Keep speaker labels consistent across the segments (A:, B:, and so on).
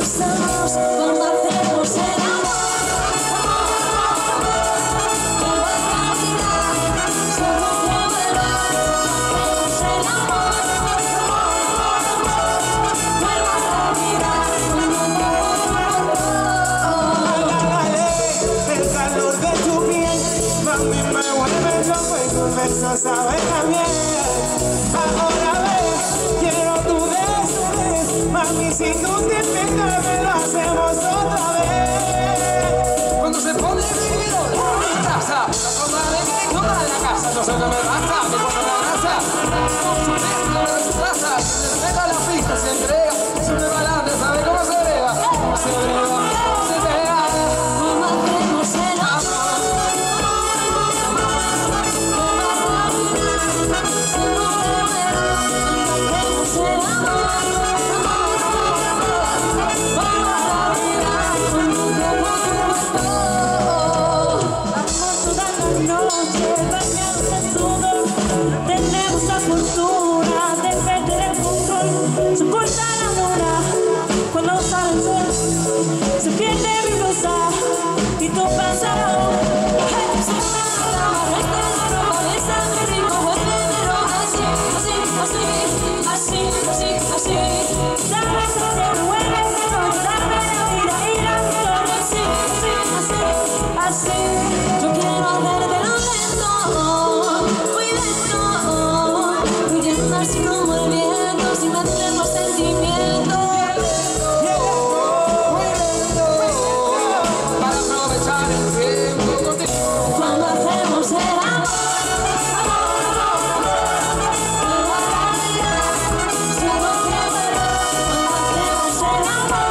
A: Sabe también. Ahora ves, quiero tu desnudez, mami, si tú te pegas me lo hacemos otra vez.
B: Cuando se pone vivido en casa, la forma de que toda la casa no se me basta, me pone la grasa, con su mezcla de su raza, se pega la pista, se entrega, se me va adelante, sabe cómo se brega, cómo se brega, se pega. ¿Cómo hacemos el amor?
C: Tendremos la fortuna de perder el control. Se corta la luna cuando sale el sol. Se pierde mi blusa y tú pensarás. Yo quiero verte lento, muy lento, huyendo así como el viento, sin mantener los sentimientos.
B: Para aprovechar el tiempo contigo.
C: Cuando hacemos el amor, siento que vuelvo. Cuando hacemos el amor,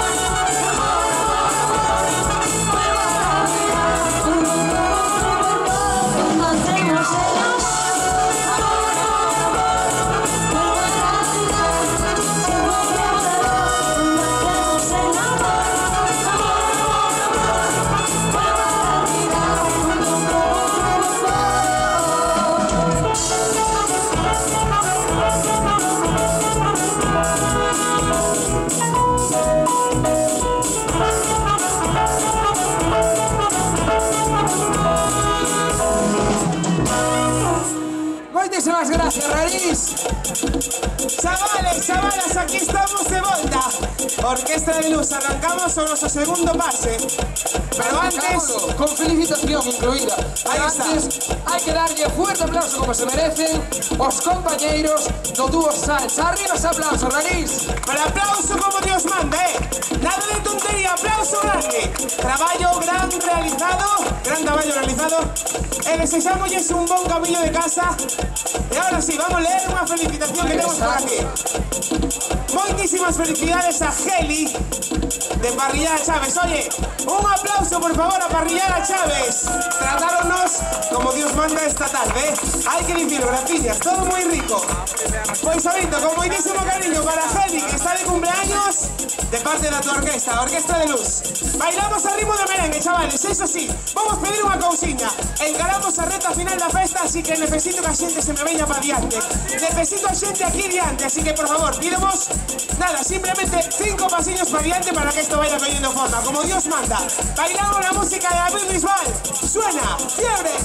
B: Muchísimas gracias, Raríz.
A: Chavales, chavalas, aquí estamos de vuelta. Orquesta de Luz, arrancamos con nuestro segundo pase. Pero antes,
B: con felicitación incluida.
A: Ahí está.
B: Antes, hay que darle fuerte aplauso como se merecen os compañeros do dúo Salsa. Arriba ese aplauso, Raríz.
A: pero aplauso como Dios manda, nada de tontería, aplauso grande. Traballo gran traballo realizado. Desexamos un bon camino de casa. E ahora sí, vamos a leer unha felicitación que temos por aquí. Moitísimas felicidades a Geli de Parrillada Chávez. Oye, un aplauso por favor a Parrillada Chávez. Tratáronnos como Dios manda esta tarde, Hay que decirlo, gracias, todo muy rico. Pues ahorita, con moitísimo cariño para Geli, que está de cumpleaños, de parte de tu orquesta, Orquesta de Luz. Bailamos a ritmo de merengue, chavales, eso sí, vamos a pedir unha cousiña. Encaramos a reta final da festa, así que necesito que a xente se me veña para diante. Necesito a xente aquí diante, así que por favor, pidemos nada, simplemente 5 pasillos para diante para que esto vaya cogiendo forma, como Dios manda. Bailamos la música de David Bisbal. Suena, fiebre.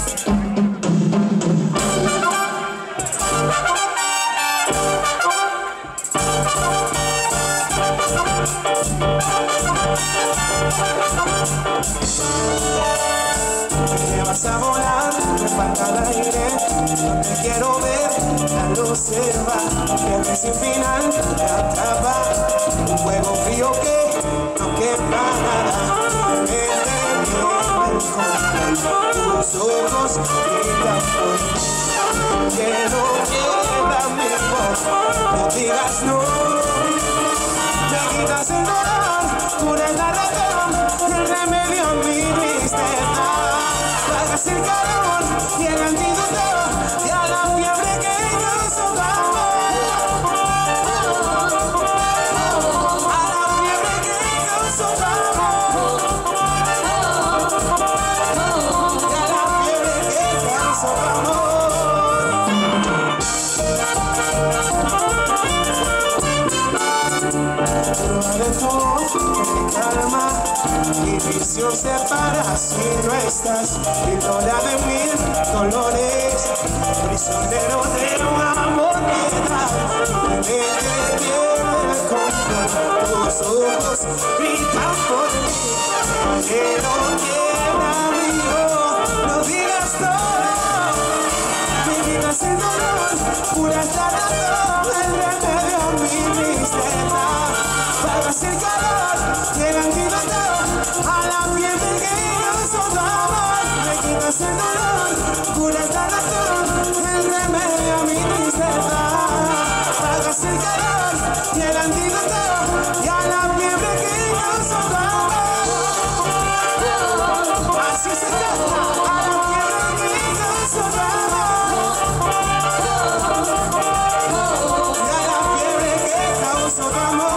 A: Me vas a volar, me falta el aire, no te quiero ver, la luz se va, pierde sin final, me atrapa, un fuego frío que no quema nada, me tus ojos brillan por que no queda mi voz, no digas no, me quitas el dolor, curas la razón, el remedio a mi tristeza. Pagas el calor y el antídoto y a la fiebre que causó tu amor. A la fiebre que causó tu amor. Y a la fiebre que causó tu amor. Prueba de todo, pasión separa si no estás, víctora de mil dolores, prisionero de un amor piedad, que quiere el control, tus ojos gritan por mí, pero quién amigo, no digas todo, mi vida sin dolor, pura esta razón, el remedio a mi tristeza, pagas el calor, y el antídoto a la piel del que causó tu amor, me quitas el dolor, cura esta razón, el remedio a mi tristeza, pagas el calor, y el antídoto y a la fiebre que causó tu amor, así se trata, a la fiebre que causó tu amor, y a la fiebre que causó tu amor.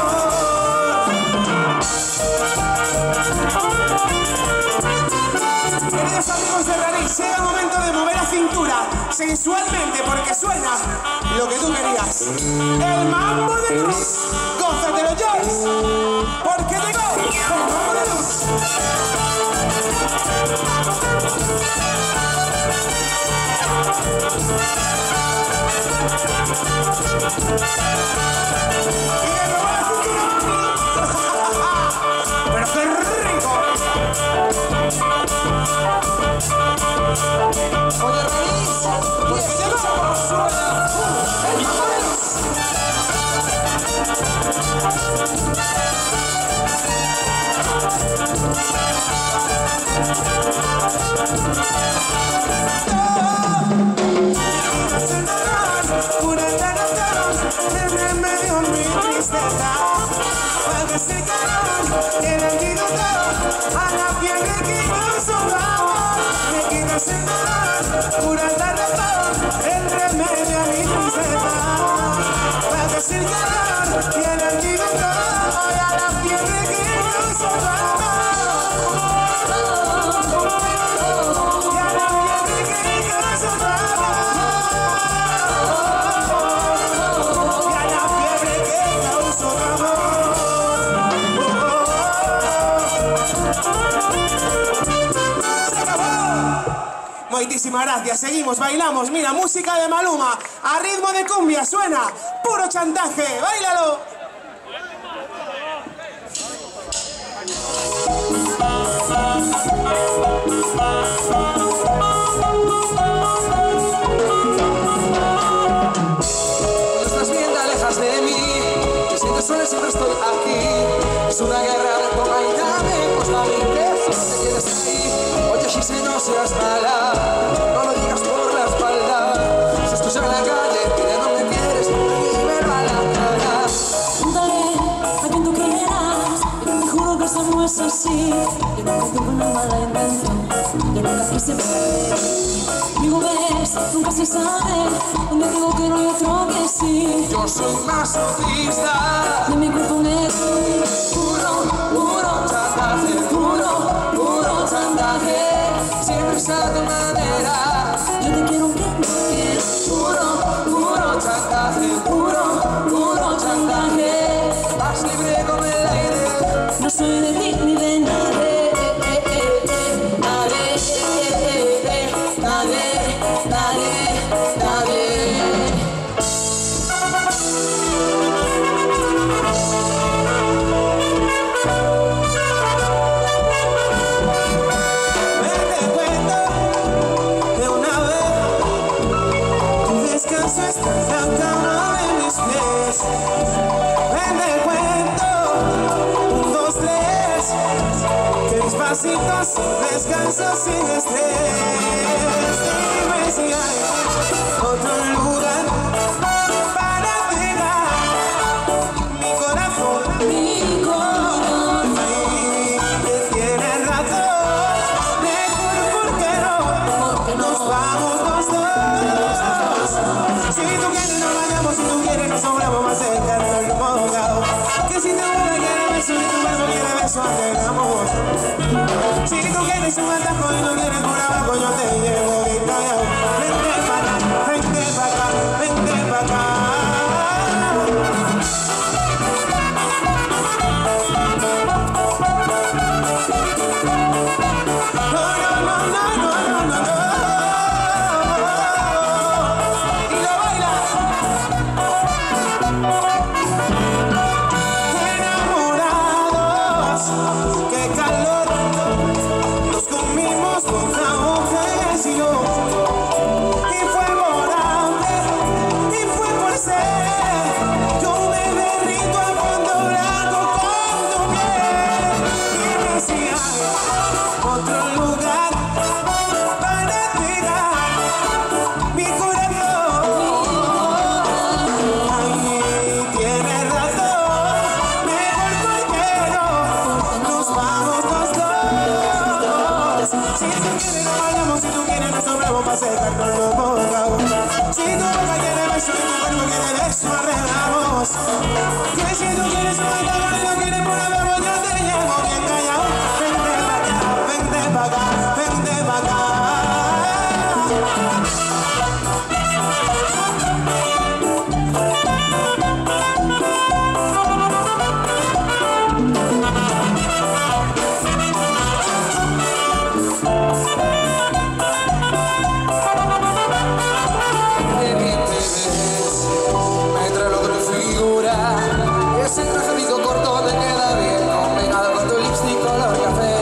A: Queridos amigos de Radix, llega el momento de mover la cintura sensualmente porque suena lo que tú querías. El mambo de luz, gózatelo, Joyce, porque llegó el mambo de luz. Y de nuevo la cintura, mami. Pero qué rico.
B: Oye, Radix,
A: Porque llegó
B: suena el mambo de luz.
A: pura eternidad, el remedio a mi tristeza, pagas el calor, el antídoto a la fiebre que causó tu amor, me quitas el dolor, pura eternidad, el remedio a mi tristeza, pagas el calor, y el antídoto a la fiebre que causó tu amor. Muchísimas gracias, seguimos, bailamos, mira, música de Maluma, a ritmo de cumbia, suena, puro chantaje, ¡báilalo!
B: Cuando estás bien te alejas de mí, te sientes sola y siempre estoy aquí. Es una guerra de toma y dame, pues la limpieza te quedes ahí. Oye, si se no seas mala, no lo digas por la espalda. Si estás en la calle, que no me quieres, aquí me va la cara.
C: Pregúntale a quien tú quieras, pero te juro que eso no es así. Yo nunca tuve una mala intención, yo nunca quise perder. Digo, ves, nunca se sabe, donde digo que no hay otro que sí.
B: Yo soy masoquista,
C: De mi cuerpo me
B: puro, puro chantaje, puro chantaje. Siempre es a tu manera.
C: yo te quiero que me quieras.
B: Puro chantaje, puro chantaje. Vas libre como el aire.
C: No soy de ti ni de nadie.
A: Despacito, sin descanso, sin estrés. Dime si hay otro lugar para tirar mi corazón. Y que tiene razón, mejor porque no nos vamos los dos. Si tú quieres nos vayamos, si tú quieres nos sobramos más cerca del mismo lado. Que si tu boca quiere beso y tu cuerpo quiere beso, hagamos. Si tú quieres un atajo y no quieres por abajo, yo te llevo bien callado. Vente pa' acá, vente pa' acá, vente pa' acá. bailemos. Que si tú quieres suelta, y no quieres por haber, pues yo te llevo bien callado. Vente pa' acá, vente pa' acá, vente pa' acá.
B: Ese trajecito corto te queda bien, combinado con tu lipstick color café.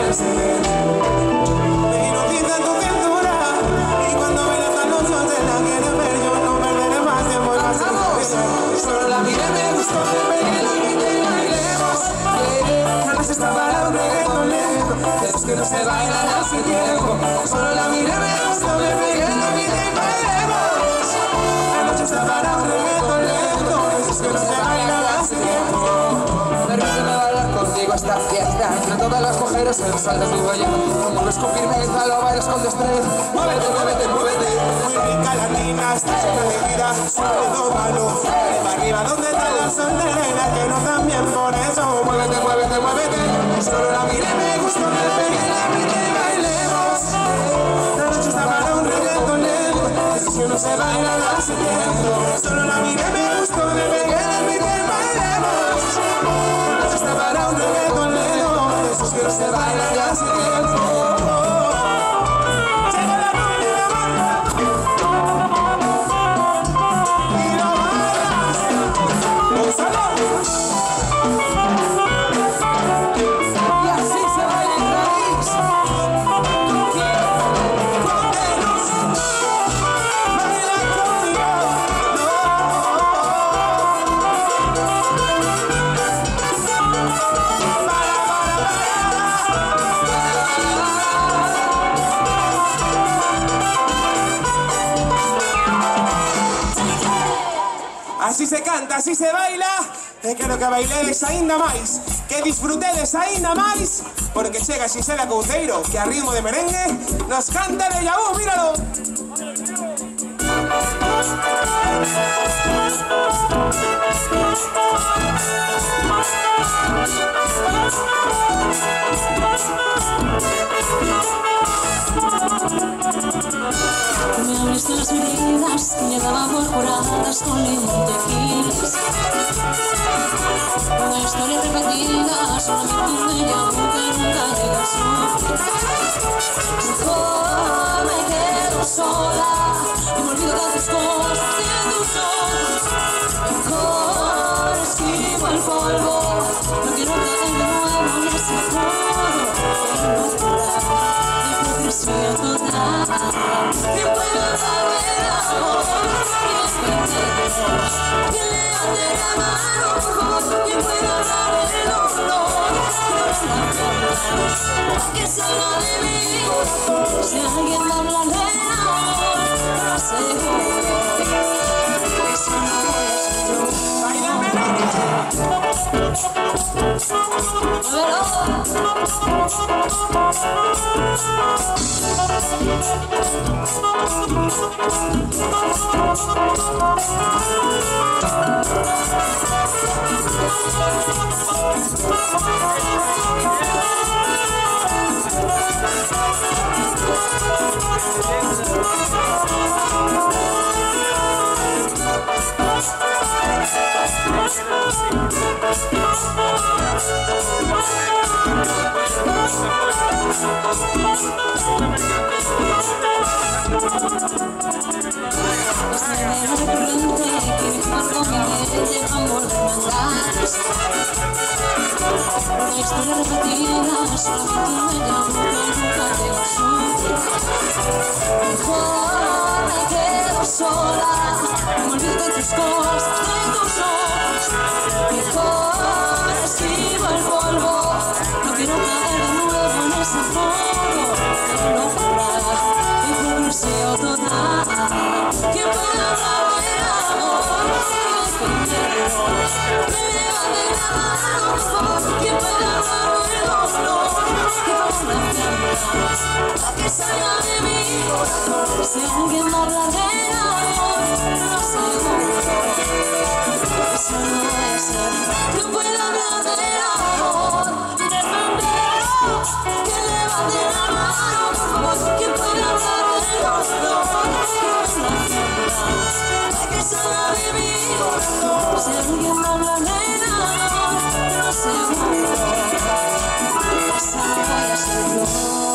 A: Me hipnotiza tu cintura y cuando bailas tan nosotros la quieres ver, yo no perderé más tiempo y más tiempo.
B: Solo la miré, me gustó, me pegué, la grité y bailemos. Jamás está para un reggaetón lento, de esos que no se bailan hace tiempo. Solo la miré, me gustó, me pegué, la grité y bailemos. La noche está para un reggaetón lento, de esos que no se bailan hace tiempo. Permíteme bailar contigo esta fiesta, entre todas las mujeres el sal de tu belleza. Mueves con firmeza, lo bailas con destreza. Muévete, muévete, muévete.
A: Muy rica la nina, está llena de vida, suave dómalo. De para arriba, ¿dónde está la solterera que no también por eso?
B: Muévete, muévete, muévete. Solo la miré, me gustó, me pegué, la grité y bailemos.
A: La noche está para un reggaetón lento, esos que no se bailan hace tiempo. Solo la miré, me gustó, me pegué, la grité y bailemos. La noche está para un reggaetón lento, esos que no se bailan hace tiempo. Llega la noche de amor y lo bailas. ¡Gózalo!
B: Y así se baila en París.
A: Conmigo, baila conmigo. Así se canta, así se baila. Quiero que bailedes ainda máis, que disfrutedes ainda máis, porque chega Xisela Couceiro, que a ritmo de merengue nos canta de Yabú, míralo.
C: Me abriste las heridas que llevaba por curadas con lentejilas. Una historia repetida, solamente un déjà vu que nunca llega a su fin. Mejor me quedo sola y me olvido de tus cosas, de tus ojos. Mejor esquivo el polvo, no quiero caer de nuevo en ese juego de locura, de hipocresía total. ¿Quién puede darme el amor? ¿Quién le ande la mano, por favor? ¿Quién puede dar el dolor? Que salga de mí. Si alguien me habla de amor, lo aseguro que si no voy a ser yo.
A: Baila merengue.
C: Una historia repetida, solamente un déjà vu que nunca llega a su fin. Mejor me quedo sola, me olvido de tus cosas, de tus ojos. Mejor esquivo el polvo, no quiero caer de nuevo en ese fuego de locura, de hipocresía total. ¿Quién puede hablar del amor? Me levante la mano, por favor. ¿Quién puede hablar del dolor? Que ponga una fiesta, que salga de mi corazón. Si alguien me habla del amor, lo aseguro que si ser que pueda hablar del amor. Defenderlo, que levante la mano, por favor, que pueda hablar del dolor. Que solo de mi corazón. No sé alguien me habla de nada, pero seguro esa no voy a ser yo.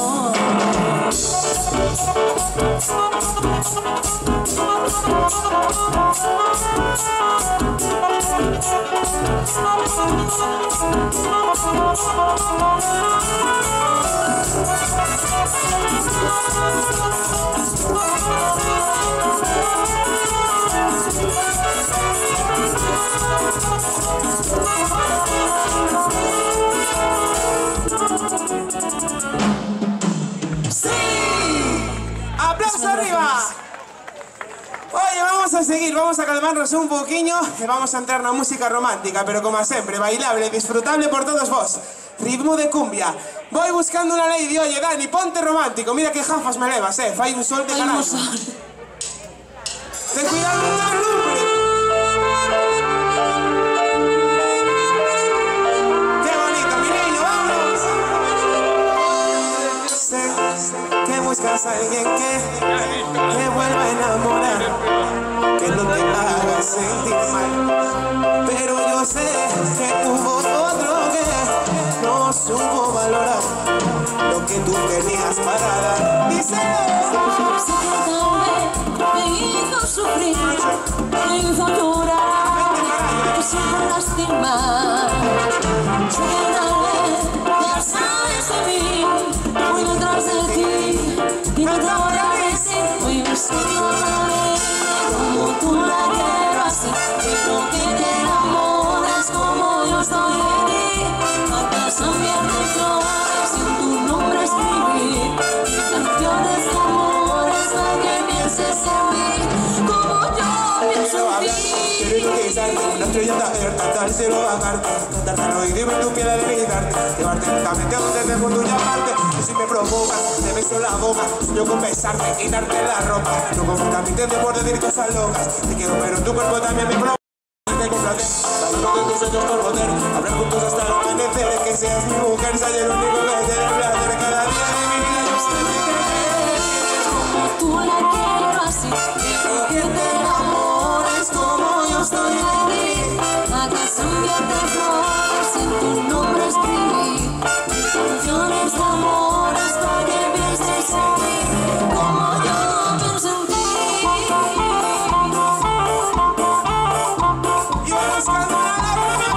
A: ¡Aplauso arriba! Oye, vamos a seguir, vamos a calmarnos un poquillo y vamos a entrar en una música romántica, pero como siempre, bailable, disfrutable por todos vos. Ritmo de cumbia. Voy buscando una lady, oye, Dani, ponte romántico. Mira qué jafas me levas, fai un sol de carajo. Ten cuidado con la lumbre. Qué bonito, mi niño, vamos. Sé que buscas a alguien que te vuelva a enamorar, que no te haga sentir mal, pero yo sé que hubo otro que no supo valorar lo que tú tenías para dar. Díselo.
C: Me hizo sufrir, me hizo llorar, me hizo lastimar. Yo ya sabes de mí, voy detrás de ti y no te voy a decir. Voy buscando a como tú la quiero así, quiero que te enamores como yo estoy de ti. Atrás también de flores y tu nombre escribir canciones de amores para que pienses en mí como yo pienso en ti.
A: Quiero hipnotizarte, una estrella alerta al cielo bajarte, cantarte al oído y ver tu piel debilitarte, llevarte lentamente a donde te junto y aparte. Y si me provocas, te beso la boca, sueño con besarte, quitarte la ropa. No confundas mi intención por decir cosas locas. Te quiero, pero tu cuerpo también me provoca. Te complace, bailando con tus sueños por poder, hablar juntos hasta el amanecer. Que seas mi mujer, soy el único que te debe placer cada día de mi vida. Yo sé
C: como tú la quiero así, quiero que te enamores como yo estoy de ti. Acaso enviarte flores en tu nombre escribí canciones de amores para que pienses en mí como yo pienso en ti.
A: y voy buscando una lágrima.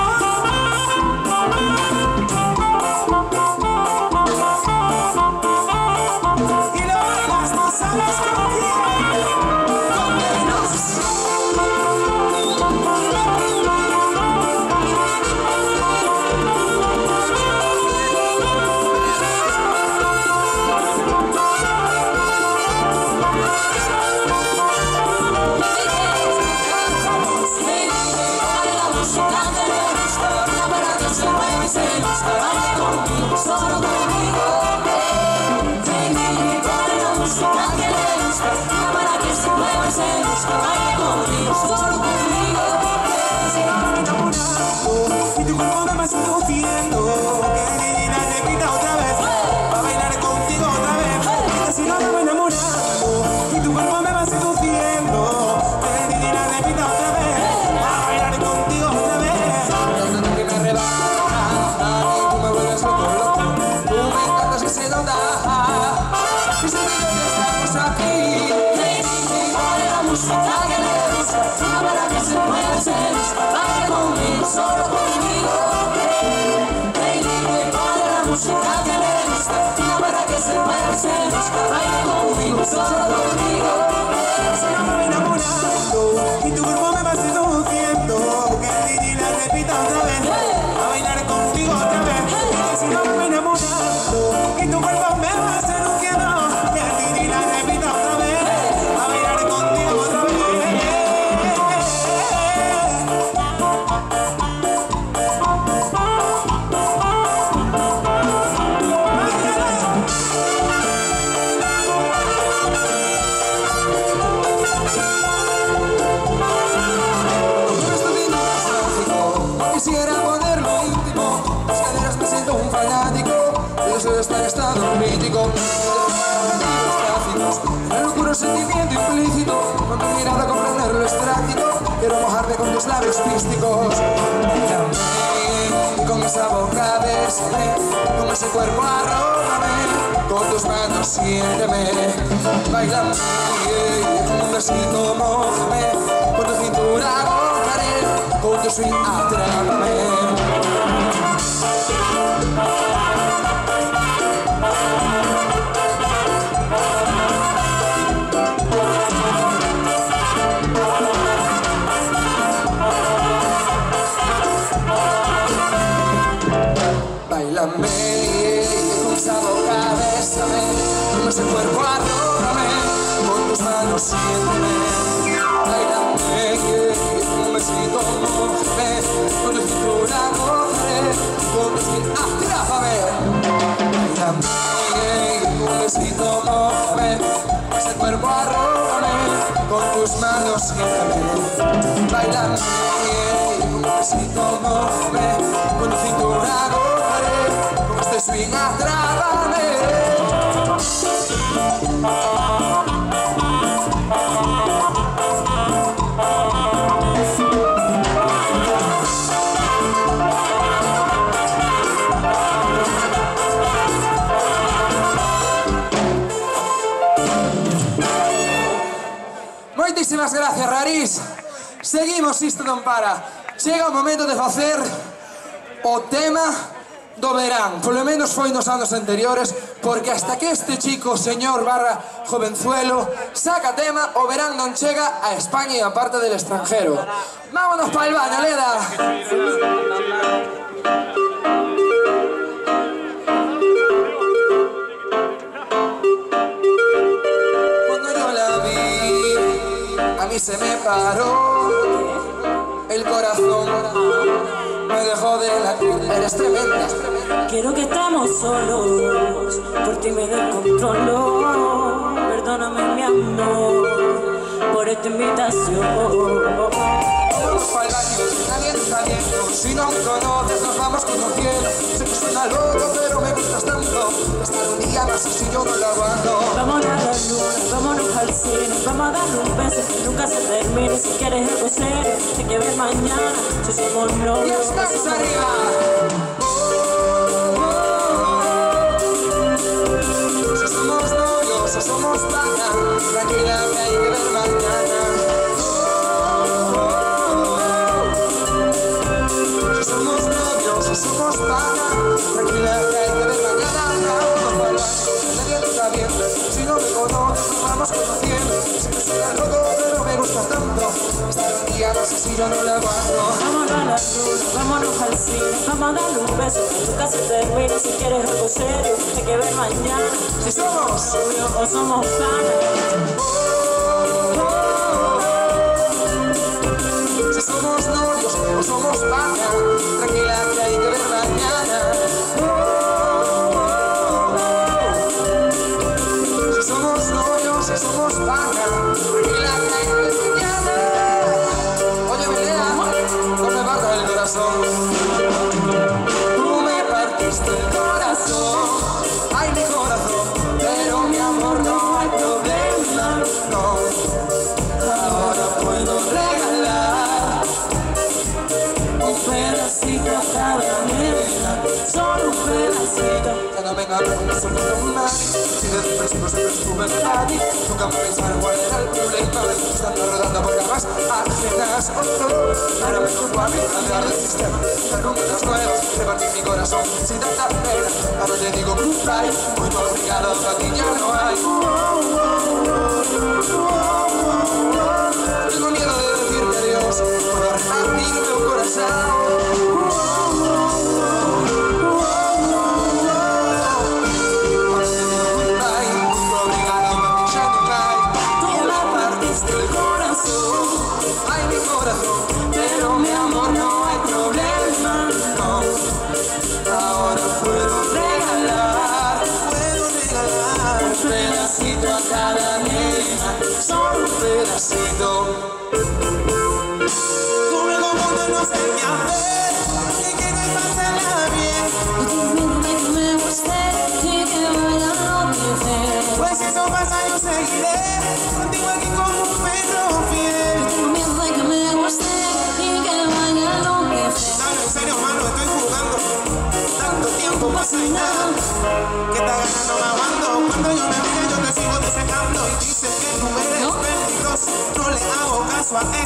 A: Y lo bailas, no sabes con quién.
C: Solo conmigo, baby, pon la música que le gusta, para que se mueva y se busque, baile conmigo, solo conmigo.
A: Y tu cuerpo me va seduciendo, que divina repita otra vez, va a bailar contigo otra vez, que si no me voy enamorando. Y tu cuerpo me va seduciendo, que divina repita otra vez, va a bailar contigo otra vez.
B: Tanto que me arrebata, y tú me vuelves loco, loco. Tú me encantas que se nota, y sé que ya estamos aquí.
C: Baby, pon la música que le gusta, para que se mueva y se busque, baile conmigo, solo conmigo. Baby, pon la música que le gusta, para que se mueva y se busque, baile conmigo, solo conmigo.
A: Si no me voy enamorando, y tu cuerpo me va seduciendo, que divina repita otra vez, va a bailar contigo otra vez. Que si no me voy enamorando, y tu cuerpo me va seduciendo, que divina repita otra vez, va a bailar contigo otra vez.
B: quisiera ponerlo íntimo. Las caderas me siento un fanático. El deseo está en estado crítico. El locuro sentimiento implícito. Con tu mirada comprenderlo es práctico. Quiero mojarme con tus labios místicos. Mírame, con esa boca bésame, con ese cuerpo arróbame, con tus manos siénteme. Báilame, con un besito mójame, con tu cintura gozaré, con tu swing atrápame. Báilame, con esa boca bésame, con ese cuerpo arróbame, con tus manos siénteme. Báilame, con un besito mójame, con tu cintura gozaré, con tu swing atrápame. Báilame, con un besito mójame, con ese cuerpo arróbame, con tus manos siénteme. Báilame, con un besito mójame, con tu cintura gozaré, con este swing atrápame. Moitísimas gracias, Rariz. Seguimos, isto non para. Chega o momento de facer o tema do verán. Polo menos foi nos anos anteriores, porque hasta que este chico, señor barra jovenzuelo, saca tema, o verán non chega a España e a parte del extranjero. Vámonos pa el baño, Leda. Se me paró el corazón, me dejó de latir. Eres tremenda.
C: Quiero que estamos solos, por ti me descontrolo. Perdóname mi amor, por esta invitación.
B: Vamos pa'l baño, nadie está viendo. Si no me conoces nos vamos conociendo. Sé que suena loco pero me gustas tanto. Estar un día más y si yo no lo aguanto.
C: Vámonos a la luna, vámonos al cine, vamos a darle un beso que nunca se termine. Si quieres algo serio, hay que ver mañana si somos novios.
B: Y estamos arriba. Si somos novios o somos panas, tranquila que hay que ver mañana. Si somos novios o somos panas, tranquila que hay que ver mañana. Vamos al baño, nadie está viendo. Si no me conoces nos vamos conociendo. Siempre soy al loco pero me gustas tanto. Estar un día no sé si yo no lo aguanto.
C: Vámonos a la luna, vámonos al cine, vamos a darle un beso que nunca se termine. Si quieres algo serio, hay que ver mañana
B: Si somos
C: novios o somos panas.
B: Si somos novios o somos panas, tranquila que hay que ver mañana. Si somos novios o somos panas, tranquila que hay que ver mañana. Oye, Belea, no me partas el corazón. Tú me partiste el corazón, ay mi corazón, pero mi amor no hay problema, no. Ahora puedo regalar
C: Un pedacito a cada nena, solo un pedacito.
B: ya no venga con eso con nadie. Si de tu precio no se preocupe de nadie, nunca me pensar cuál era el problema. Estando rodando por camas ajenas. Ahora me culpo a mí, cambiar del sistema, estar con cosas nuevas, repartir mi corazón sin tanta pena. Ahora te digo goodbye, muy complicado, para ti ya no hay. Tengo miedo de decirte adiós, puedo repartirme un corazón. Pero mi amor no hay problema, no. Ahora puedo regalar un pedacito a cada nena.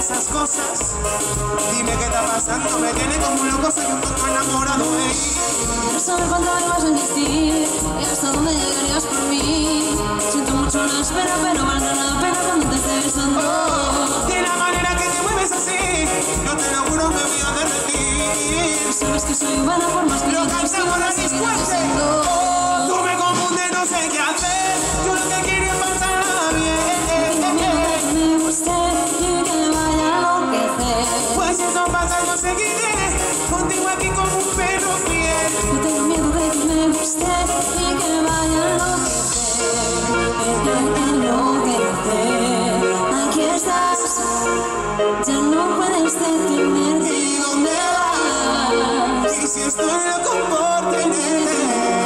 A: esas cosas. Dime qué está pasando, me tiene como un loco, soy un poco enamorado de ti.
D: No sabe cuánto me vas a insistir y hasta dónde llegarías por mí. Siento mucho la espera, pero valdrá la pena cuando te esté besando.
A: De la manera que te mueves así, yo te lo juro me voy a derretir.
D: Sabes que soy humana por más que
A: Lo
D: yo te
A: cantamos
D: siga,
A: a
D: seguiré
A: discuerte.
D: siendo.
A: Tú me confundes, no sé qué hacer. Yo lo que quiero es pasarla bien.
D: Me guste y que vaya a enloquecer.
A: Pues eso pasa, yo seguiré contigo aquí como un perro fiel.
D: Yo tengo miedo de que me guste y que vaya a enloquecer. Aquí estás, ya no puedes detenerte.
A: ¿Y dónde vas? Y si estoy loco por tenerte.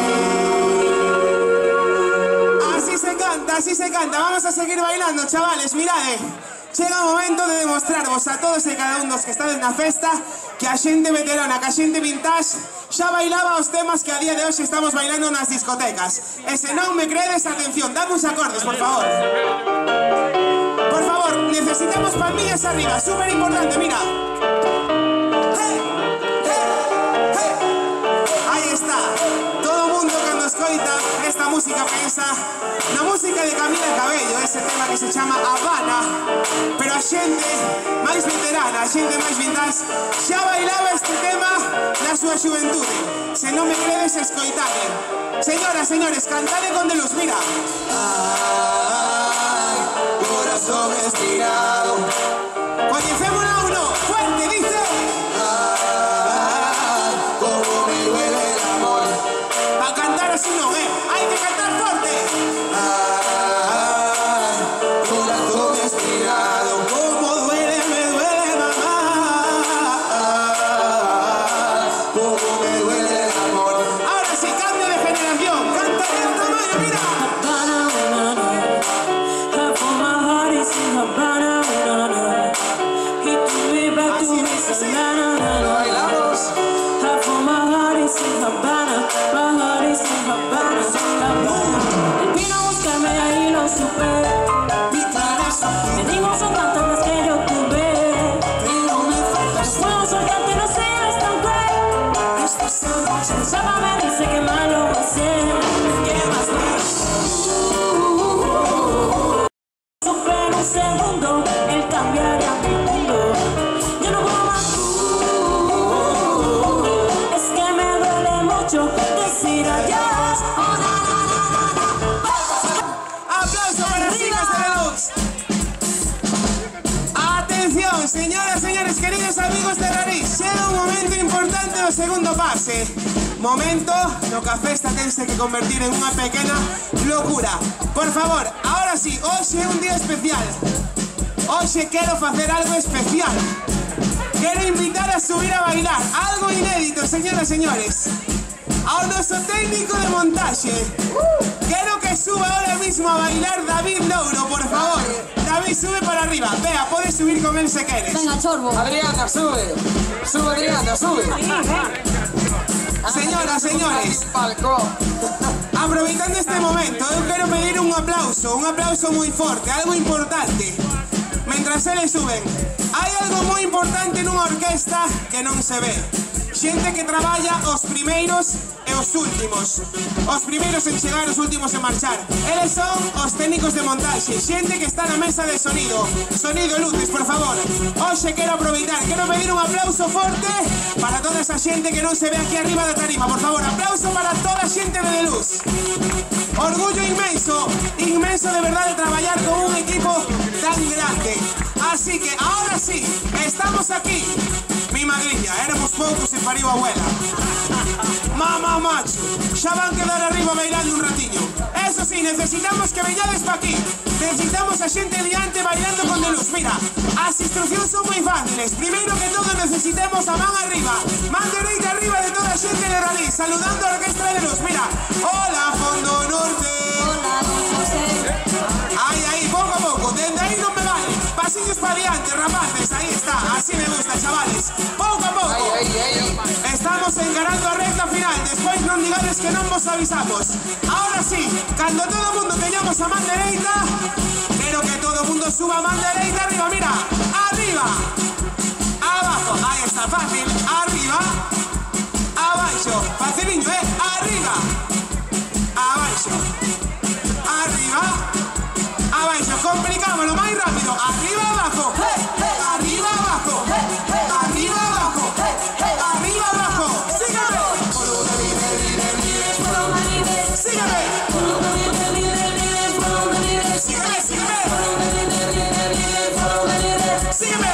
A: Así se canta, vamos a seguir bailando, chavales, mirad, chega o momento de demostrarvos a todos e cada un dos que estades na festa que a xente veterana, que a xente vintage xa bailaba os temas que a día de hoxe estamos bailando nas discotecas. E se non me credes, atención, dame uns acordes, por favor. Por favor, necesitamos palmillas arriba, súper importante, mira. Hey, hey, hey. Aí está, todo o mundo cando escoita esta música pensa na música de Camila Cabello, ese tema que se chama Habana, pero a xente máis veterana, a xente máis vintage xa bailaba este tema na súa xuventude. Se non me credes, escoitade. Señoras, señores, cantade con de luz, mira. Ay, corazón estirado. Coñecémola ou non? Fuerte, dice. Ay, como me duele el amor. Pa cantar así non, hai que cantar forte. Ay, corazón estirado. Como duele, me duele, mamá. Ay, como me duele el amor. Ahora sí, cambio de generación. Canta de otro modo, mira.
B: Bailamos.
C: El vino a buscarme ahí lo supe. Me digo son tantas las que yo tuve. No puedo soltarte, no seas tan cruel. Saba me dice que malo va a ser. ¿Qué más da? Supe en un segundo, él cambiaría mi mundo. Yo no puedo más. Es que me duele mucho decir adiós.
A: Aplauso para las chicas de Deluxe. Atención, señoras, señores, queridos amigos de Rariz. Llega un momento importante no segundo pase. Momento no que a festa tense que convertir en unha pequena locura. Por favor, ahora sí, hoxe é un día especial. Hoxe quero facer algo especial. Quero invitar a subir a bailar algo inédito, señoras, señores. Ao noso técnico de montaxe. Quero que suba ahora mismo a bailar David Louro, por favor. David, sube para arriba. Vea, puedes subir con él si quieres.
D: Venga, chorbo.
B: Adriana, sube. Sube, Adriana, sube.
A: Señoras, señores,
B: Balcón.
A: aproveitando este momento, eu quero pedir un aplauso moi forte, algo importante. Mientras eles suben, hai algo moi importante nunha orquesta que non se ve. Xente que traballa os primeiros e os últimos. Os primeiros en chegar, os últimos en marchar. Eles son os técnicos de montaxe. Xente que está na mesa de sonido. Sonido e luces, por favor. Hoxe quero aproveitar, quero pedir un aplauso forte para toda esa xente que non se ve aquí arriba da tarima. Por favor, aplauso para toda a xente de Deluxe. Orgullo inmenso, inmenso de verdade traballar con un equipo tan grande. Así que, ahora sí, estamos aquí. Mi madriña, éramos poucos e pariu a abuela. Mamá macho, xa van quedar arriba bailando un ratiño. Eso sí, necesitamos que veñades pa aquí. Necesitamos a xente diante bailando con Deluxe. Mira, as instruccións son moi fáciles. Primeiro que todo necesitemos a man arriba. Man dereita arriba de toda a xente de Raliz, saludando a orquestra de Deluxe. Mira, hola, Fondo Norte.
D: Hola, don José.
A: Aí, pouco a pouco, dende aí non me vale. Pasillos para diante, rapaces, aí está. Así me gusta, chavales. Pouco a pouco. Estamos encarando a recta final. Despois non digades que non vos avisamos. Ahora sí, cando todo o mundo teñamos a man dereita, pero que todo o mundo suba a man dereita arriba, mira. Arriba. arriba, abajo, ahí está, fácil, arriba, abaixo, faciliño, arriba, abaixo, arriba, abaixo, complicámoslo máis rápido, arriba, abajo, arriba, abajo, arriba, abajo, arriba, abajo, sígueme, sígueme, sígueme, sígueme, sígueme.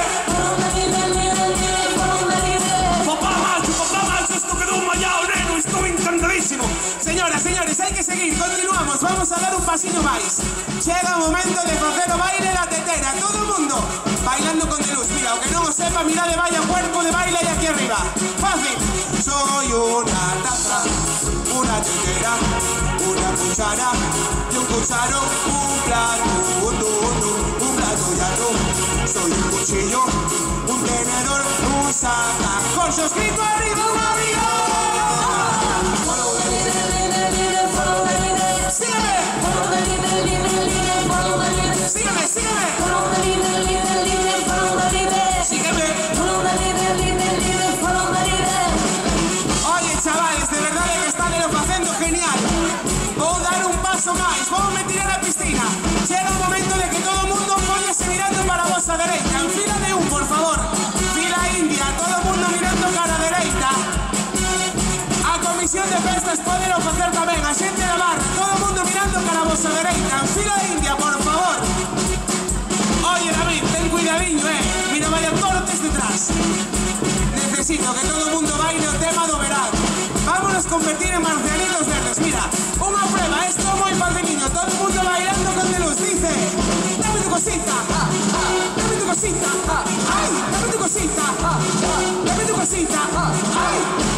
A: Papá macho, esto quedó mallado, neno, estoy encantadísimo. Señoras, señores, hai que seguir, continuamos, vamos a dar un pasiño máis. Chega o momento de facer o baile da tetera, todo o mundo bailando con Deluz. Mira, o que non o sepa, mirade, vaya cuerpo de baile aí aquí arriba. Fácil. Soy una taza, una tetera, una cuchara y un cucharón, un plato, un plato llano. Soy un cuchillo, un tenedor, un sacacorchos, grito arriba, un avión. Sígueme, sígueme, sígueme. Sígueme. Oye, chavales, de verdad que están facendo genial. Vou dar un paso máis, vou me tirar a piscina. Chega o momento de que todo o mundo póñese mirando para a vosa dereita. En fila de un, por favor. Fila india, todo o mundo mirando cara dereita. A comisión de festas podelo facer tamén, a xente da barra, todo o mundo mirando cara a vosa dereita. En fila india, por favor. Oye, David, ten cuidadiño, mira, vaya cortes detrás. Necesito que todo o mundo baile o tema do verano. Vámonos convertir en marcianitos verdes. Mira, unha prueba, esto moi faciliño. Todo o mundo bailando con Deluz. Dice, dame tu cosita, dame tu cosita, ay, dame tu cosita, dame tu cosita, ay.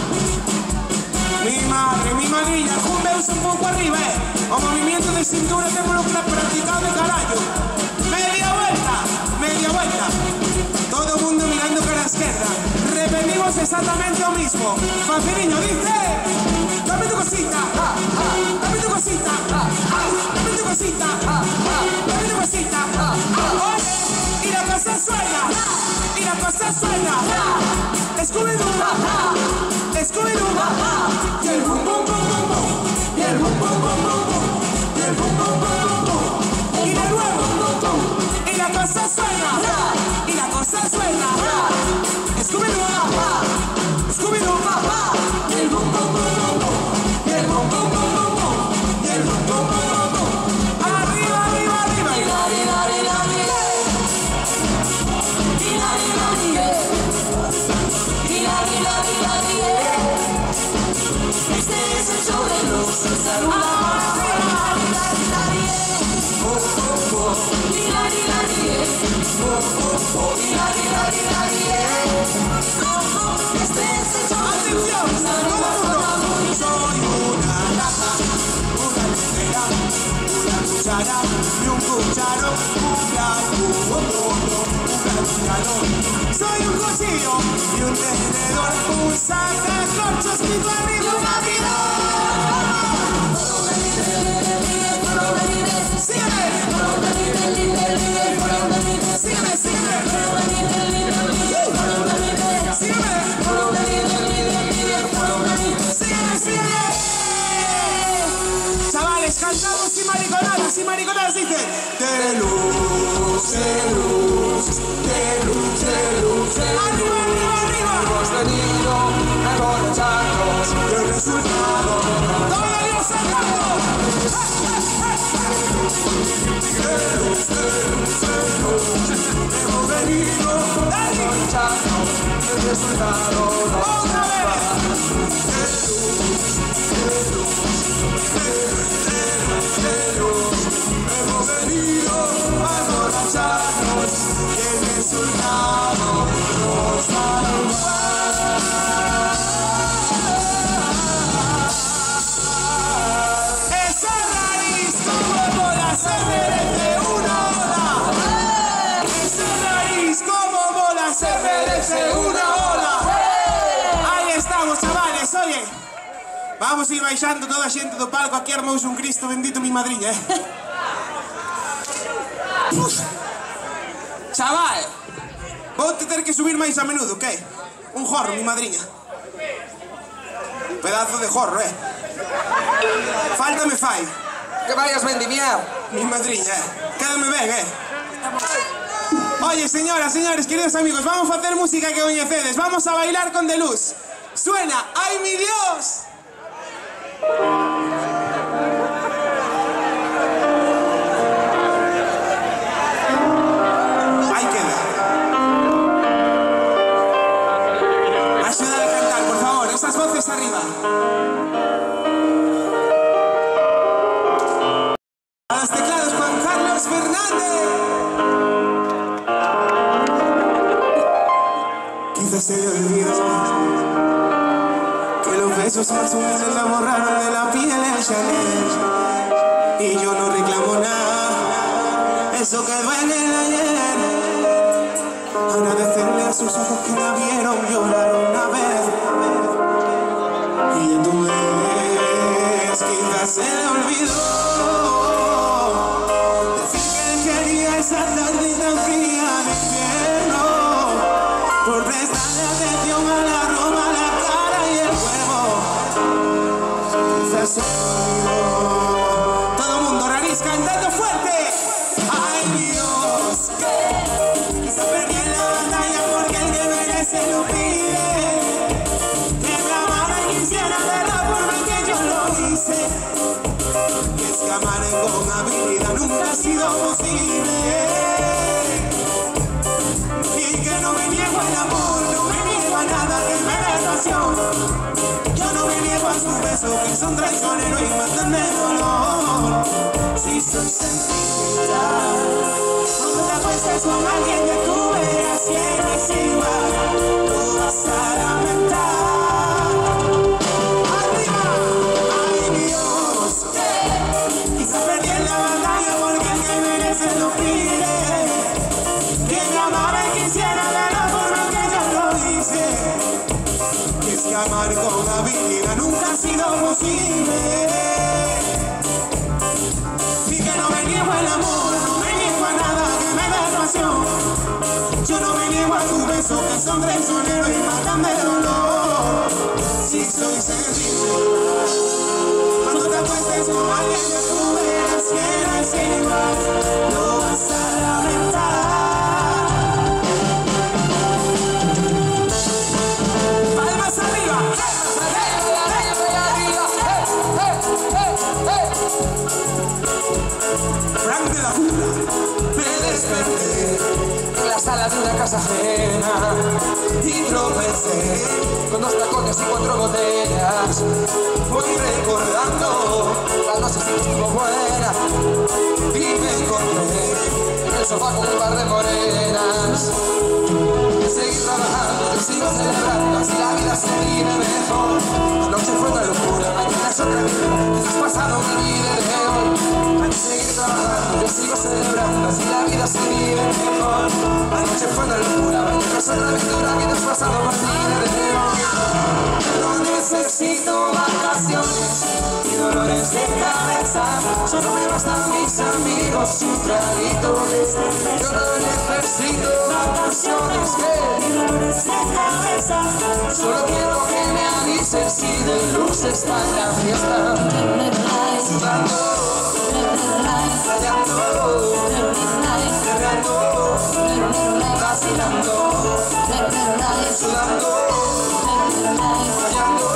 A: Mi madre, mi madrilla, jumbeus un pouco arriba, O movimiento de cintura témolo practicado, carallo. Media vuelta. Todo el mundo mirando cara a la izquierda. Repetimos exactamente lo mismo. Faciliño, dice, dame tu cosita, dame tu cosita, ay, dame tu cosita, dame tu cosita. Oye, y la cosa suena, y la cosa suena. Scooby-Doo, Scooby-Doo, y el bum bum bum bum bum, y el bum bum bum bum bum, y el bum bum bum bum bum, y de nuevo, y la cosa suena, y la cosa suena. Scooby-Doo, Scooby-Doo, y el bum bum bum bum bum, y el bum bum bum bum bum, y el bum bum bum bum bum. Arriba, arriba, arriba, y la, y la, y la, y la, y la, y la, y la. Este es el show de los Soy una laja, una lucera, una cuchara y un cucharo, un plato, soy un cuchillo y un tenedor, un sacacorchos, grito arriba, un avión. Sígueme, sígueme, sígueme, sígueme. Chavales, cantamos sin mariconadas, dice Deluz, Deluz, Deluz, Deluz, arriba, arriba, arriba.
B: Hemos venido a emborracharnos y el resultado
A: todavía sacamos.
B: Deluz, Deluz, Deluz. Hemos venido a emborracharnos y el resultado
A: Otra vez.
B: Hemos venido a emborracharnos y el resultado nos va a
A: Esa nariz como bola se merece una ola. Esa nariz como bola se merece una ola. Ahí estamos, chavales, oye. Vamos a ir baixando toda a xente do palco. Aquí armouse un Cristo bendito mi madriña, Chaval, Vou ter que subir máis a menudo, que? Un jorro, mi madriña. Pedazo de jorro, Falta me fai.
B: Que vayas vendimiar.
A: Mi madriña, Quédame ben, Oye, señoras, señores, queridos amigos, vamos a hacer música que coñecedes. Vamos a bailar con De Luz. Suena ¡Ay, mi Dios! Ahí queda. Ayuda a cantar, por favor, esas voces arriba. A los teclados, Juan Carlos Fernández. Quizás se le olvidó que los besos más humildes la borraron de la piel el Chanel. Y yo no reclamo nada, eso quedó en el ayer. Agradecerle a sus ojos que la vieron llorar una vez. Y ya tú ves, quizás se le olvidó decir que quería esa tarde tan fría de invierno, por prestarle atención a la ropa, la cara y el cuerpo. Quizás se olvidó. Todo mundo raríz cantando fuerte. Ay, Dios, quizás perdí en la batalla porque el que merece lo pide. Que me amara y quisiera de la forma en que yo lo hice. Que es que amar con habilidad nunca ha sido posible. Y que no me niego al amor, no me niego a nada que me dé pasión. Yo no me niego a su beso, que son traicioneros y matan de dolor. Si soy sentimental, cuando te acuestes con alguien que tú verás que no es igual, tú vas a lamentar. ¡Arriba! ¡Ay, Dios! Quizás perdí en la batalla porque el que merece lo pide. Que me amara y quisiera de la forma que yo lo hice. Que es que amar con habilidad nunca ha sido posible. Y que no me niego al amor, no me niego a nada que me dé pasión. Yo no me niego a tu beso, que son traicioneros y matan de dolor. Si soy sentimental, cuando te acuestes con alguien que tú verás que no es igual, lo vas a lamentar. Frank de la Jungla. Me desperté en la sala de una casa ajena y tropecé con 2 tacones y 4 botellas. Voy recordando la noche sí que estuvo buena y me encontré en el sofá con un par de morenas. Seguí trabajando, yo sigo celebrando, así la vida se vive mejor. Anoche fue una locura, mañana es otra vida, quizás pasado mi vida de hoy. Seguir trabajando, yo sigo celebrando, así la vida se vive mejor. Anoche fue una locura, mañana es otra aventura, quizás pasado mi vida de hoy. No necesito vacaciones y dolores de cabeza, solo me bastan mis amigos y un traguito de cerveza. Yo no necesito vacaciones y dolores de cabeza, solo quiero que me avisen si De Luz está en la fiesta. Sudando, rayando, cerrando, vacilando, sudando, rayando,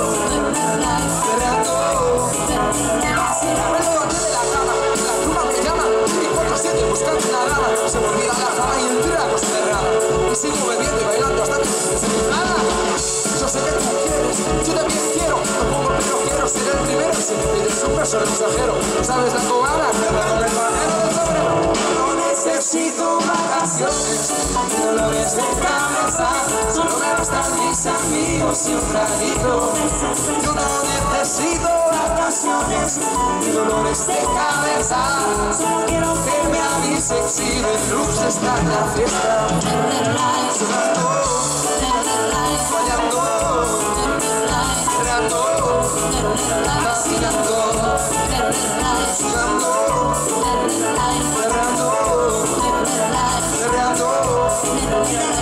A: cerrando, vacilando. De la cama, la pluma me llama, 24/7 buscando una dama. Se me olvida la fama y el trago se derrama. Y sigo bebiendo y bailando hasta que se me nada. Yo sé que tú quieres, yo también quiero. No pongo pero quiero ser el primero. Si me pides un beso al mensajero, ¿no sabes la cobana? Me va con el panero del sombrero. No necesito vacaciones ni dolores de cabeza, solo me bastan mis amigos y un traguito. Yo no necesito vacaciones ni dolores de cabeza, solo quiero que me avisen si De Luz está en la fiesta. Sudando, fallando, cerrando, vacilando, sudando, cerrando, cerrando.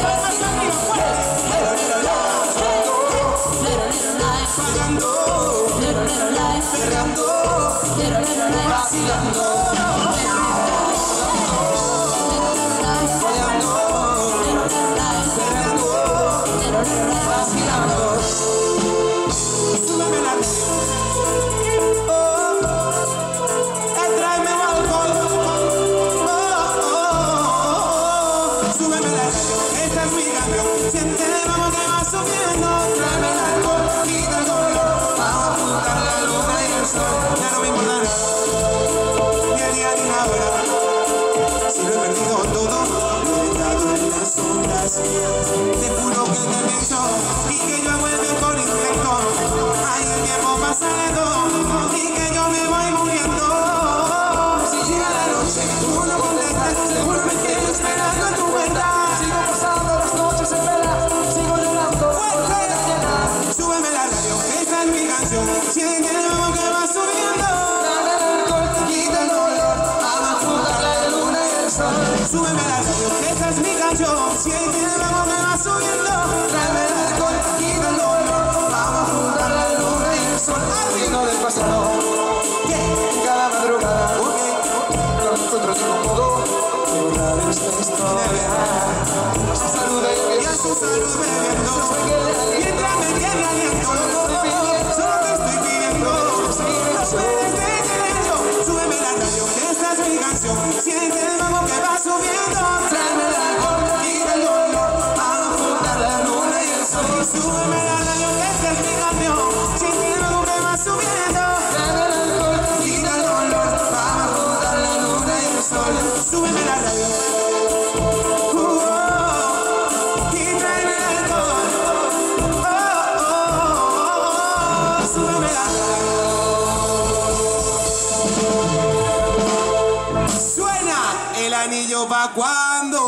A: pienso y que yo hago el mejor intento. Ay, el tiempo pasa lento y que yo me voy muriendo. Si llega la noche y tú no contestas, seguro me quedo esperando a tu vuelta.
B: Sigo pasando las noches en vela, sigo llorando por la mañana.
A: Súbeme la radio, esta es mi canción. Siente el vamos que va subiendo.
B: Dale el alcohol, quita el dolor, vamos a juntar la luna y el sol.
A: Súbeme la radio, esta es mi canción. Siente el vamos que va subiendo.
B: Dale el alcohol, quita el dolor, vamos a juntar la luna y el sol. Al vino del pasado, cada madrugada, lo encuentro de cómodo, una de esta historia. A su salud
A: Y a su salud bebiendo. Mientras me tiene aliento, solo te estoy pidiendo. No puedes detener eso. Súbeme la radio, que esta es mi canción. Siente el mambo que va subiendo.
B: tráeme el alcohol, quita el dolor, vamos a juntar la luna y el sol.
A: Súbeme la radio, que esta es mi canción. Siente el mambo que va subiendo.
B: Tráeme el alcohol, quita el dolor, vamos a juntar la luna y el sol.
A: Súbeme la radio. Y tráeme el alcohol. Súbeme la radio. Suena el anillo pa' cuando.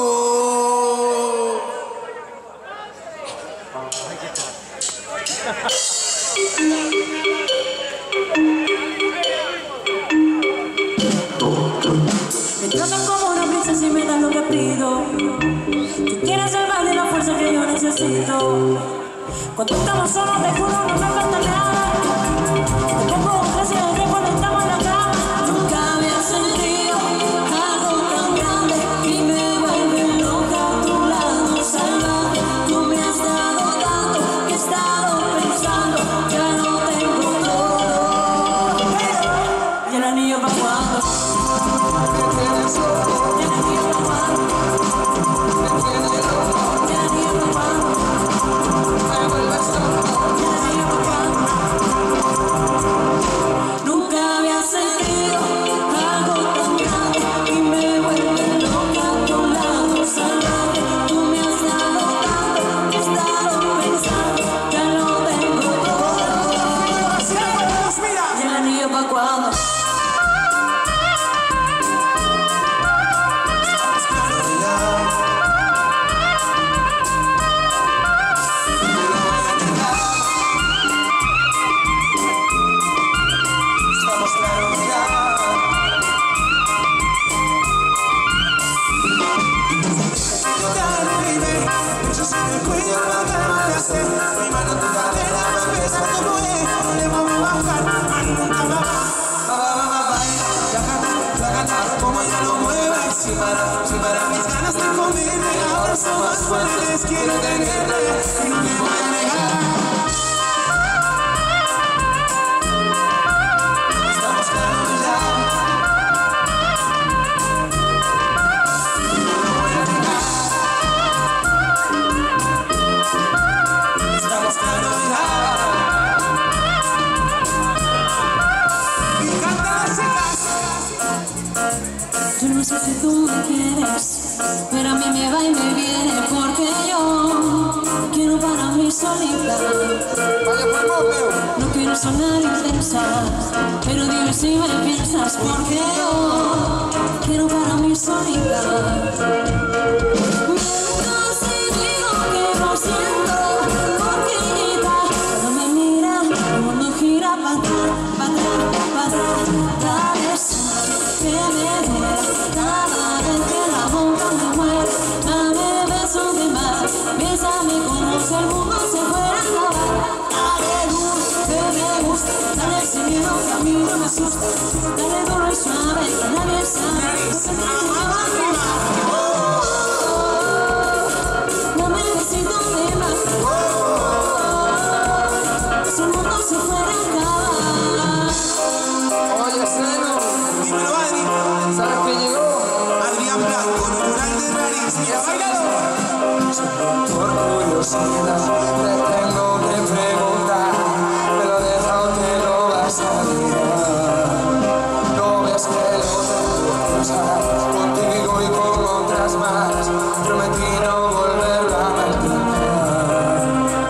C: Me tratas como una princesa y me das lo que pido. Tú quieres salvarle la fuerza que yo necesito. Cuando estamos solos te juro no me falta nada. Te pongo gracias a Dios cuando estamos en la cama.
D: Nunca había sentido algo tan grande y me vuelve loca a tu lado salvaje. Tú me has dado tanto que he estado pensando, ya no tengo todo.
C: Y el anillo pa' cuando.
B: Me tienes loco,
C: Y el anillo pa' cuando.
B: me tienes loco,
C: Y el anillo pa' cuando.
B: me vuelves loco.
C: Y el anillo pa' cuando.
D: Nunca había sentido algo tan grande y me vuelve loca a tu lado salvaje. Tú me has dado tanto que he estado pensando, ya no tengo todo.
C: Y el anillo pa' cuando.
B: Estamos claros ya.
A: Dale, baby. Yo sé que el cuello no acaba de hacer. Mi mano tu cadera me besa como es. No le vamos a bajar, más nunca más. Como ella lo mueve, si para mis ganas de comerme, ahora son más fuertes, quiero tenerla y no le voy a negar. Estamos claros ya. No lo voy a negar. Estamos claros ya. Y canta las chicas.
D: Yo no sé si tú me quieres, pero a mí me va y me viene porque yo quiero para mí solita.
B: Vaya por Popeo.
D: No quiero sonar intensa, pero dime si me piensas porque yo quiero para mí solita. Miento si digo que lo siento, poquita. Cuando me miras, el mundo gira para atrás, para atrás, para atrás. Dale sal, que me duele, cada vez que la boca me muere. Dame besos de mar, bésame como si el mundo se fuera a acabar. Dale duro, que me gusta, dale sin miedo, que a mí no me asusta. Dale duro y suave, que nadie sabe lo que te lleva a quemar. Dame besitos de mar, si el mundo se fuera a acabar.
B: Oye, Seno,
A: Dímelo, Adri.
B: ¿sabes qué llegó?
A: Adrián Blanco, natural de París. Mira, bailalo.
B: Por curiosidad te tengo que preguntar, pero deja o te lo vas a mirar. No ves que lo tengo que usar contigo y con otras más. Prometí no volverlo a maltratar.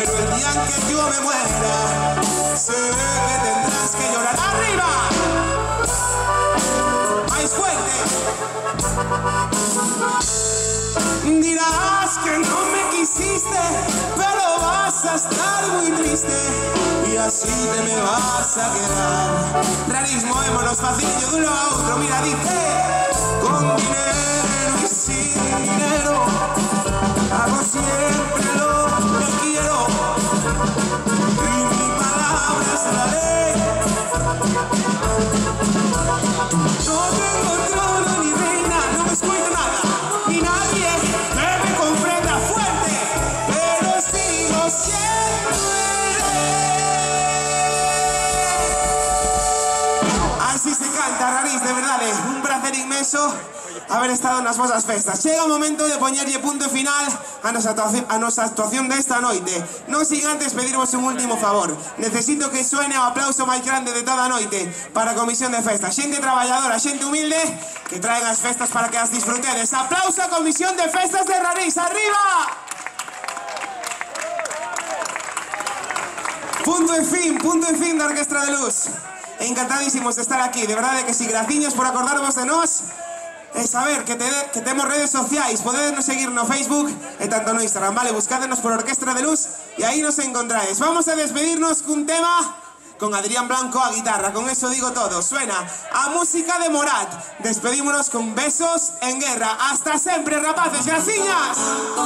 A: pero el día en que yo me muera, sé que tendrás que llorar. ¡Arriba! ¡Más fuerte! Dirás que no me quisiste, pero vas a estar muy triste y así te me vas a quedar. Realismo, movémonos facilillo de uno a otro. Mira, dice: con dinero y sin dinero hago siempre lo que quiero y mi palabra es la ley. No tengo trono ni reina, no me escucho nada ni nadie que me comprenda fuerte, pero sigo siendo rey. Así se canta, Rariz, de verdad, un placer inmenso haber estado en las vosas festas. Llega o momento de poñerlle punto final a nosa actuación desta noite. Non sin antes pedirvos un último favor. Necesito que suene o aplauso máis grande de toda a noite para a comisión de festas. Xente traballadora, xente humilde, que traen as festas para que as disfrutedes. Aplauso a comisión de festas de Rariz. ¡Arriba! Punto e fin da Orquestra de Luz. Encantadísimos de estar aquí, de verdade que si, graciñas por acordarvos de nós. E saber que temos redes sociais, podedes seguir no Facebook e tanto no Instagram, vale? Buscádenos por Orquestra de Luz e aí nos encontráis. Vamos a despedirnos cun tema con Adrián Blanco a guitarra, con eso digo todo. Suena a música de Morat. Despedímonos con Besos en Guerra. Hasta sempre, rapaces, graciñas.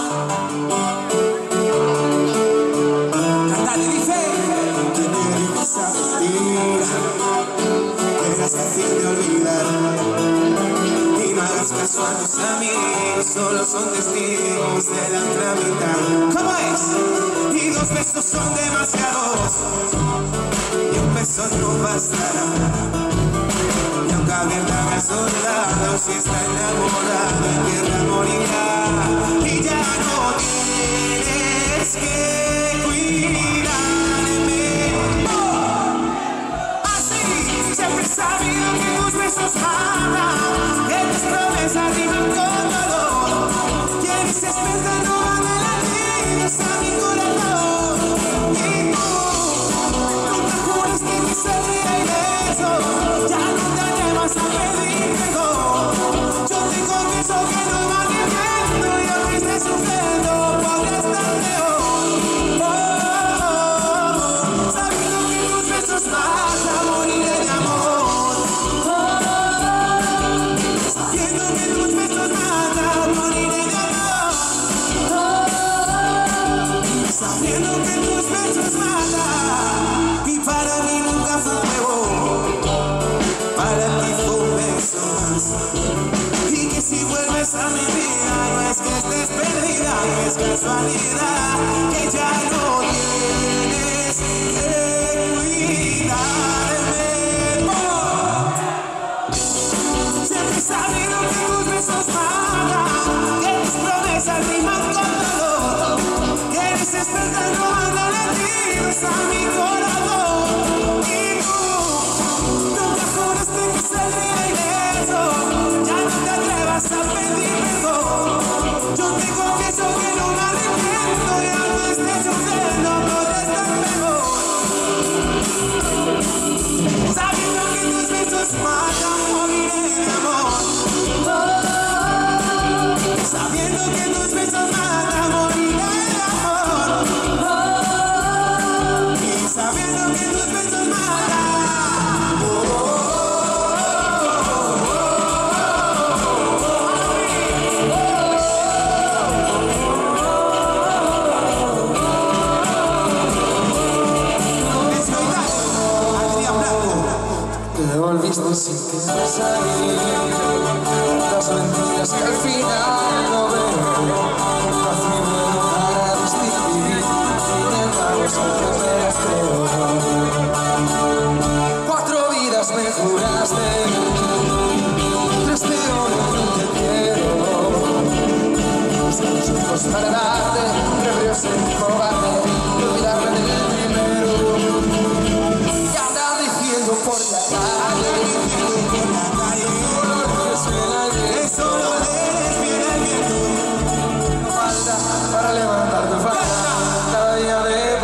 A: Cantale, dice: que te digo esa mentira, que eras fácil de olvidar. No hagas caso a tus amigos, solo son testigos de la otra mitad. ¿Cómo es? Y 2 besos son demasiados y un beso no bastará. Y aunque abierta al soldado, si está enamorado en guerra morirá. Y ya no tienes que cuidarme. Así, siempre he sabido que tus besos matan. Promesas riman con dolor. Quieres despertar, no van a latidos a mi corazón. Y tú nunca juras que me saldría ileso. Ya no te atrevas a pedir perdón. Yo te confieso que no me arrepiento y aunque estés sufriendo podría estar peor. Sabiendo que tus besos vas a morir de amor. Sabiendo que tus besos matan. Y para mí nunca fue un juego, para ti fue un beso más. Y que si vuelves a mi vida no es que estés perdida, no es casualidad que ya no tienes que cuidarme. Siempre he sabido que tus besos matan, que tus promesas riman con dolor. Quieres despertar, no anda latidos a mi corazón. Y tú nunca juraste que saldría ileso. Ya no te atrevas a pedir perdón. Yo te confieso que no me arrepiento y aunque estés sufriendo podría estar mejor. Sabiendo que tus besos matan, moriré de amor. Sabiendo que tus besos matan, moriré de amor. Y sabiendo que tus besos matan. Adrián Blanco.
B: Te volviste sin querer salir, las mentiras que al final no veo, imposible para distinguir, intentamos que me creo. 4 vidas me juraste, 3 peores no te quiero. Busco tus ojos para darte, prefiero ser cobarde y olvidarme del primero. Y anda diciendo por la calle, solo eres bien al viento. Falta para levantarte, falta cada día de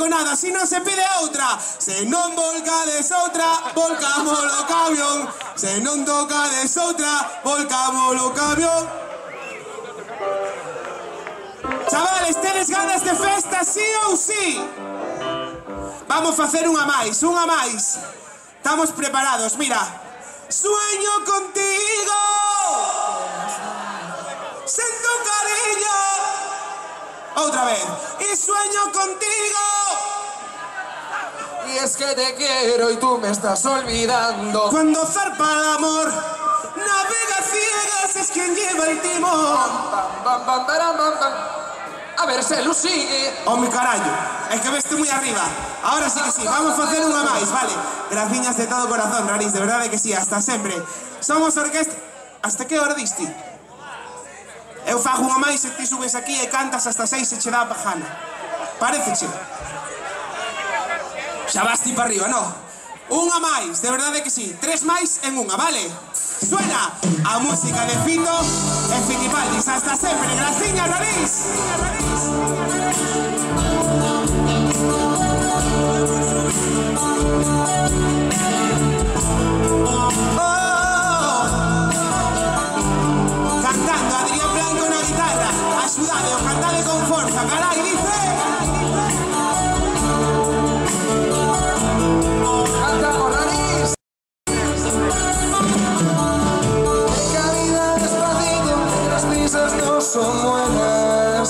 A: nada, si non se pide outra. Se non volcades outra, volcámolo o camión. Se non tocades outra, volcámolo o camión. Chavales, tedes ganas de festa, sí ou sí? Vamos facer unha máis, unha máis. Estamos preparados, mira. Sueño contigo, siento cariño. Otra vez. Y sueño contigo.
B: Y es que te quiero y tú me estás olvidando.
A: Cuando zarpa el amor, navega ciegas, es quien lleva el timón.
B: Bam, bam, baram, bam, bam. A ver, se lo sigue.
A: Oh, mi carallo, es que veste muy arriba. Ahora sí que sí, vamos a hacer unha máis, vale? Graciñas de todo corazón, Nariz, de verdade que sí, hasta sempre. Somos orquesta... Hasta que hora diste? Eu fago unha máis e ti subes aquí e cantas hasta 6 e che dá a gana. Paréceche? Xa vas ti para arriba, no? Unha máis, de verdade que sí. 3 máis en unha, vale? Suena a música de Fito e Fitipaldis. Hasta sempre, graciñas, Nariz. Cantando Adrián Blanco na guitarra. Axudade, o cantade con forza, carai, dice.
B: Cantamos, Nariz. Camina despacito, las prisas no son buenas.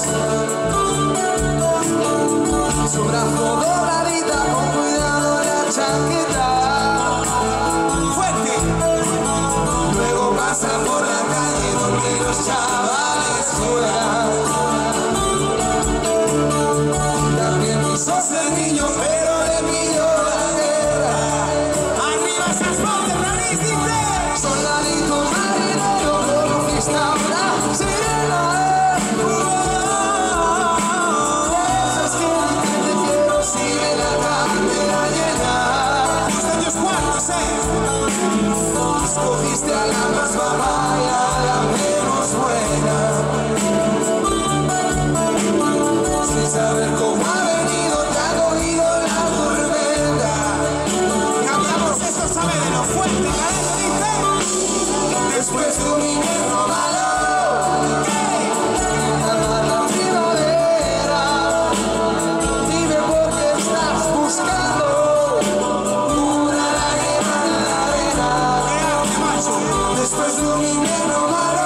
B: Su brazo dobladita, con cuidado la chaqueta.
A: Fuerte.
B: Luego pasa por la calle donde los chavales juegan. También quiso ser niño, pero le pilló la guerra.
A: Arriba esas voces, Nariz, dice.
B: Soldadito marinero, velocista, una sirena. Esas que dicen te quiero si ve la cartera llena.
A: Tus años cuartos,
B: Escogiste a la más guapa y a la menos buena. Sin saber cómo ha venido, te ha cogido la tormenta.
A: Cambiamos esto, sabe de lo fuerte, carajo, dice.
B: Después de un invierno malo, la primavera. Dime por qué estás buscando una lágrima en la arena.
A: Grande, macho.
B: Después de un invierno malo,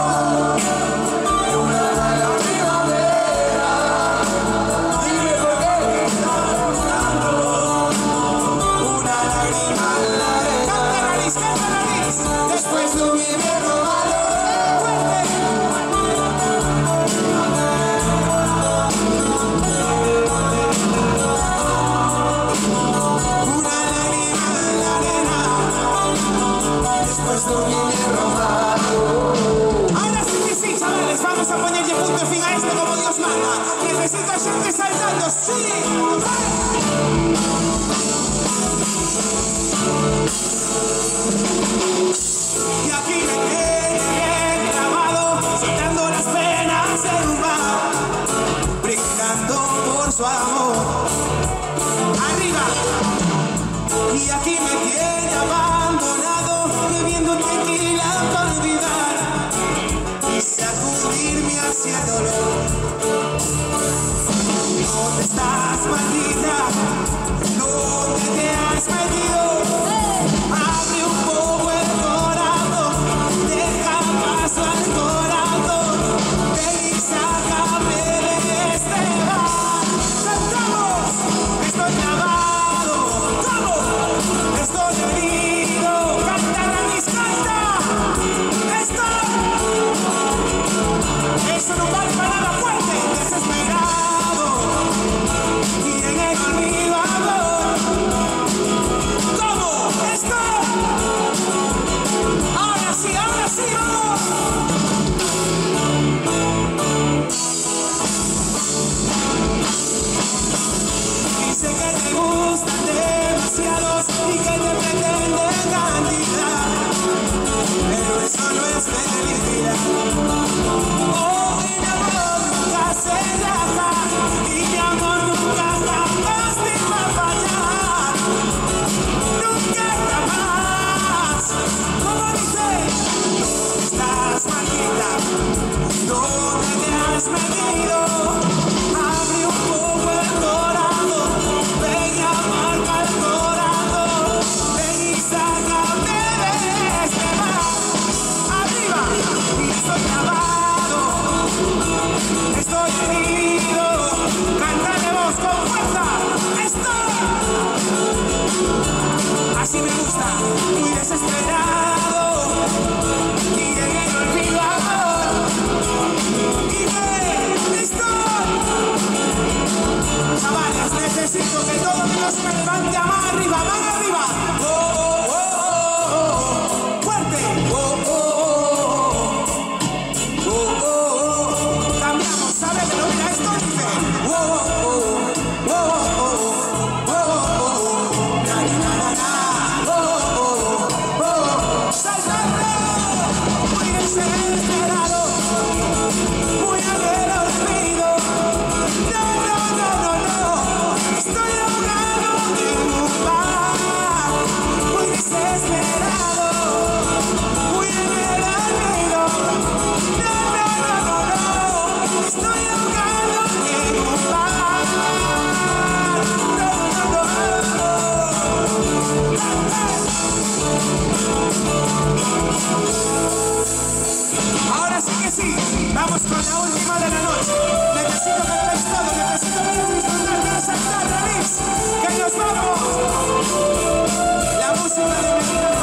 B: la primavera. Dime por qué estás buscando una lágrima en la arena.
A: Canta, Nariz, canta, Nariz.
B: Después de un invierno malo,
A: Una lágrima en la arena.
B: después de un invierno malo.
A: Ahora sí que sí, chavales, vamos a ponerle punto fin a esto como Dios manda. Necesito a gente saltando, sí. Y aquí me tiene grabado, soltando las penas en un bar, brindando por su amor. Arriba. Y aquí me tiene abandonado, bebiendo tequila para olvidar y sacudirme hacia el dolor. ¿Dónde estás, maldita? ¿Dónde te has metido? Abre un poco el corazón, deja paso al corazón, ven y sácame de este bar. ¡Cantamos! Estoy clavado, ¡vamos! Estoy herido, canta, Nariz, canta. Eso no vale para nada fuerte, desesperado. Y en el olvido sí, vamos con la última de la noche. Necesito que estéis todos, necesito que estéis disfrutando de Saltar Remix. ¡Que nos vamos! La música de mi vida.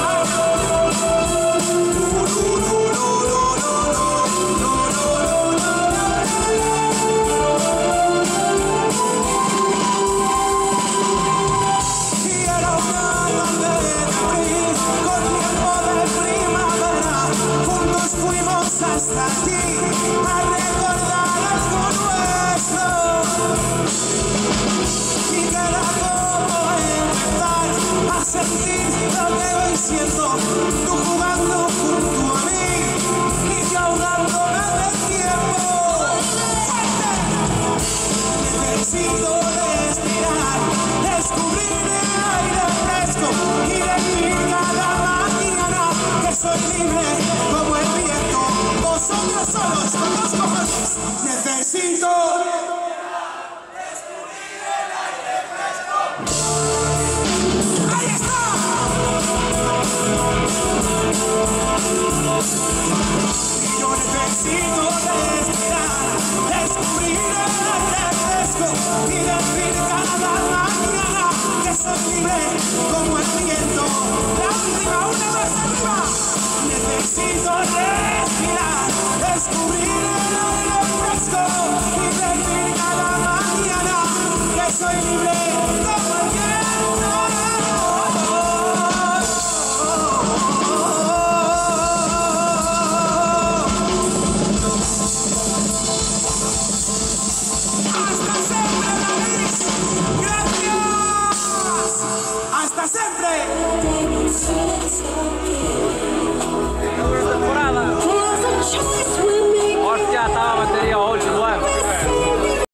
A: Hasta aquí a recordar algo nuestro y queda como empezar a sentir lo que voy siendo, tú jugando junto a mí y yo ahogándome del tiempo. Necesito respirar, descubrir el aire fresco y decir cada mañana que soy libre como el viento. Vosotros solos, con los cojones, necesito descubrir el aire fresco. ¡Ahí está! Y yo necesito respirar, descubrir el aire fresco y decir cada mañana que soy libre como el viento. La última, una más arriba. Necesito respirar, descubrir el aire fresco y decir cada mañana que soy libre como el viento. ¡Hasta siempre, David! ¡Gracias! ¡Hasta siempre!